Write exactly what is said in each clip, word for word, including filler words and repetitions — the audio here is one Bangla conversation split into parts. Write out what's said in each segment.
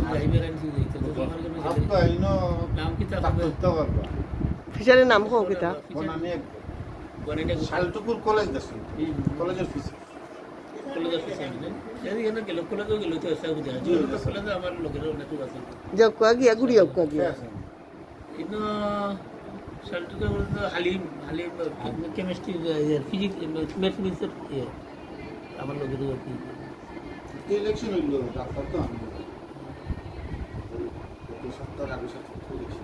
ফিচারের নাম কো কিতা শালটুকুর কলেজ দেখুন কলেজের ফিস কলেজের ফিস আমি জানি কেন গেল কলেজে গেল তো এসা বুঝা যে কলেজে আমার লোকের অনেক আছে জব কো গিয়া গুড়িয়া কো গিয়া ইনো শালটুকুর বলতে হালিম হালিম কেমিস্ট্রি ফিজিক্স ম্যাথমেটিক্স এর আমার লোকের কি ইলেকশন হইল ডাক্তার তো আমি সত্তর আগে সত্তর ইলেকশন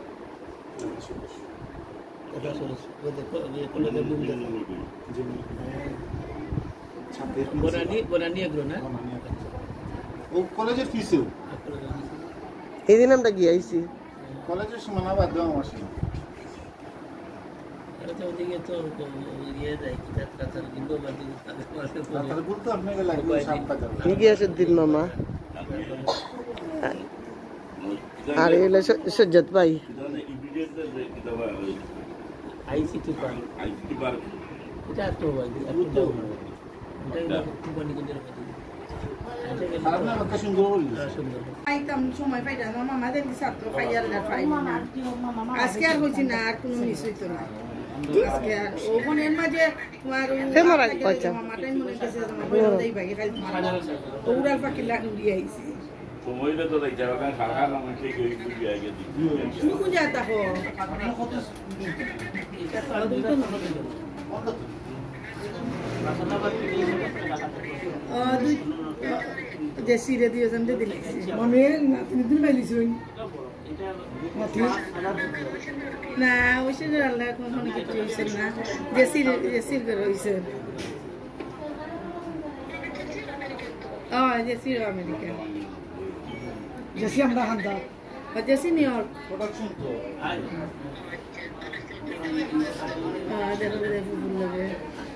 এটা সরস ওই কলেজে বুম দেন বনানি বনানি এগ্রো না ও কলেজের ফিসেও এই দিন আমরা গিয়ে আইছি কলেজের সমানা বাদ দাও আসে এটা তো ওদিকে তো ইয়ে দেয় কি তার বিন্দু বাদ দিয়ে তার বলতে আপনাকে লাগবে সাতটা করে কি গিয়েছে দিন মামা আর এলে সজ্জত ভাই আইসিটি পার্ক আইসিটি পার্ক এটা তো ভাই এটা এটা কোম্পানি কোদের খারাপ না কত সুন্দর হইলো সুন্দর আইতাম সময় পাইতাম মামা আমাদের ছাত্র খাইয়ার না পাই না আজকে আর হইছি না আর কোনো মিস হইতো না আজকে আর ওখানের মাঝে তোমার ফেমারা কইতা মামা টাইম মনে কাছে আমার বড় দেই ভাগে খাই ওরাল পাকি লাগু দিয়ে আইছি সময়টা তো দেখ জায়গা খারাপ না মানে ঠিক হই গই আগে দি তুমি কোন যাতা হো এটা তো দুটো না আ দুই যে সিরে দিয়ে জন্দে দিলে মানে না তুমি দিন বাইলিছুন না ওইসে আল্লাহ কোন কোন কিছু হইছে না যে সিরে যে সিরে রইছে আ যে সিরে আমেরিকা जैसे हम ना हंदा और जैसे नहीं और प्रोडक्शन तो हां देखो देखो फूल लगे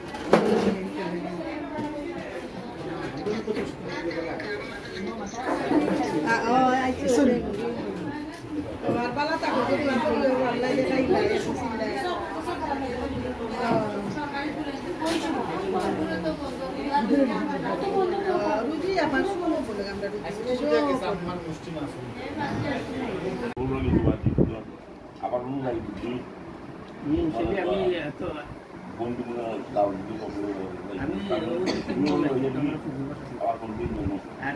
आ ओ आई सुन और बाला तक को तो अल्लाह ये नहीं लाए सिंदा রুজি আমার শুনো বলে আমরা রুজি যে সম্মান মুষ্টি না শুনি ওগুলো তো বাদ দিও আবার রুম নাই দিই নি সেটা আমি এত বন্ধু মনে দাও দিই বলে আমি আবার বন্ধু মনে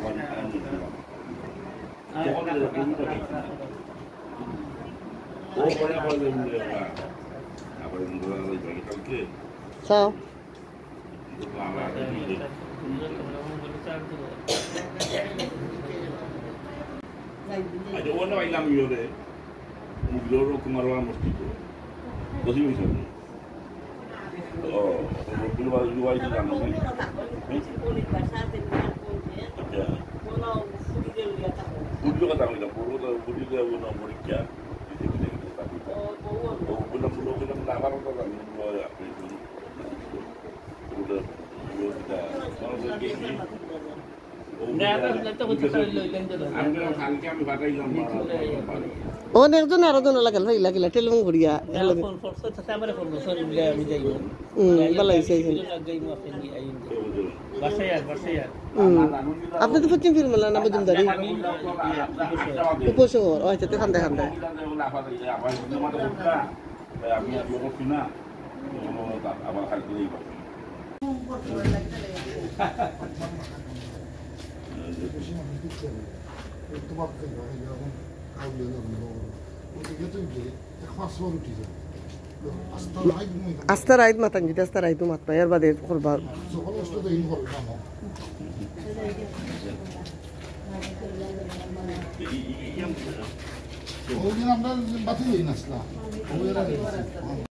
ও পরে বলে আবার বন্ধু লাগে কালকে সাও aja wana bailam yore muglo kumarwa mostito dosi bisa oh mungkin baru jual itu kan ini ya muglo kata kita puru atau budi dia guna mereka itu kita kita tapi oh belum belum belum nabar atau kan muglo ya itu udah udah kita kalau begini ও একজন আর জন লাগাল ভাই লাগিলা টেলিফোন করিয়া হ্যালো ফোন ফোন তো সামনে ফোন সর উল্লে আমি যাই হুম ভালো হইছে লাগাই মু আপনি আইন বাসায় আর বাসায় আর আপনি তো পশ্চিম ফিরমালা না মজুমদারি উপশহর ও আচ্ছা খান দেখান দেয় আমি আর লোক কিনা আবার খালি দিই আস্তা রাইত মাতান যদি আস্তা রাইত মাত পাই আর বাদে করবা আমরা বাতিল হই না আসলা